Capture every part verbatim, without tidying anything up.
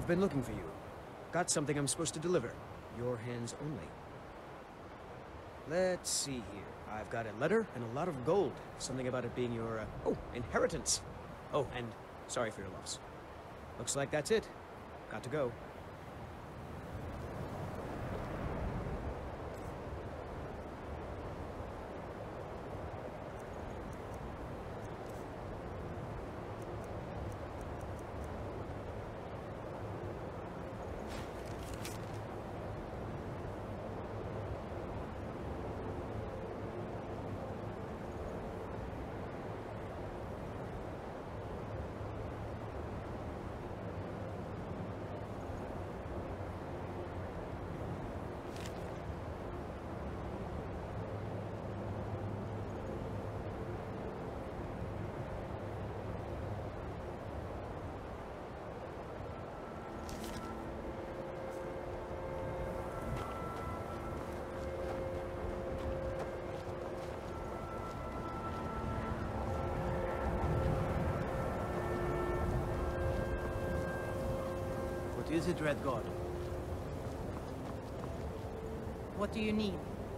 I've been looking for you. Got something I'm supposed to deliver. Your hands only. Let's see here. I've got a letter and a lot of gold. Something about it being your, uh, oh, inheritance. Oh, and sorry for your loss. Looks like that's it. Got to go. What is it, Red God? What do you need?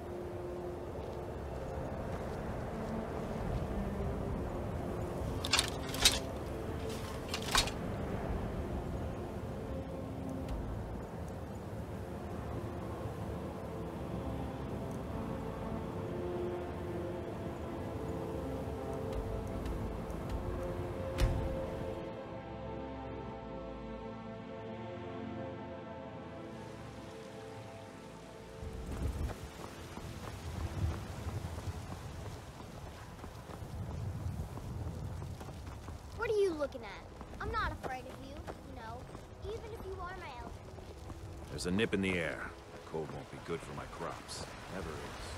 What are you looking at? I'm not afraid of you, you know, even if you are my elder. There's a nip in the air. The cold won't be good for my crops. Never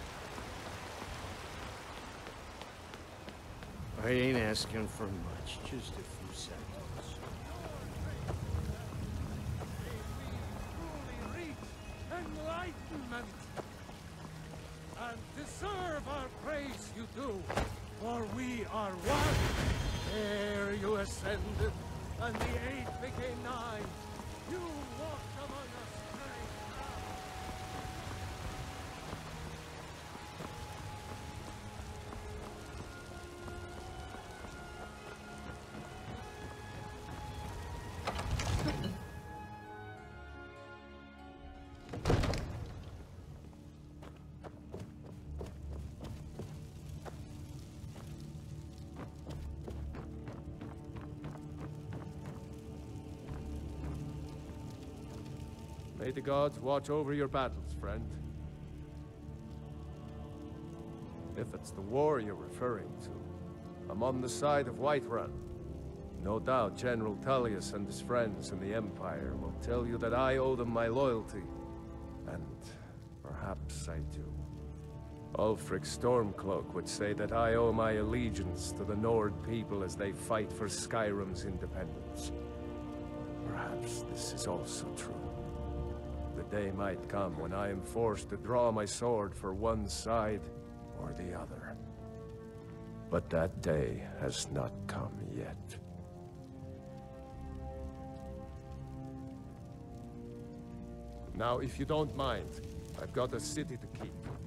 is. I ain't asking for much, just a few seconds. May we truly reach enlightenment and deserve our praise you do, for we are one. Ere you ascended, and the eight became nine. You walked among us, great May the gods watch over your battles, friend. If it's the war you're referring to, I'm on the side of Whiterun. No doubt General Tullius and his friends in the Empire will tell you that I owe them my loyalty. And perhaps I do. Ulfric Stormcloak would say that I owe my allegiance to the Nord people as they fight for Skyrim's independence. Perhaps this is also true. The day might come when I am forced to draw my sword for one side or the other. But that day has not come yet. Now, if you don't mind, I've got a city to keep.